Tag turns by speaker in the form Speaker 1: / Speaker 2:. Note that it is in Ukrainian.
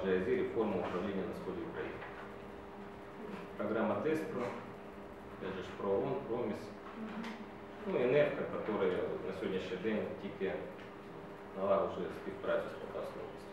Speaker 1: GIZ реформу управління на сході України. Программа ДЕСПРО, опять же, ПРООН, ПРОМІС, ну і НЕФКА, яка на сьогоднішній день тільки налагоджує співпрацю з Полтавською областю.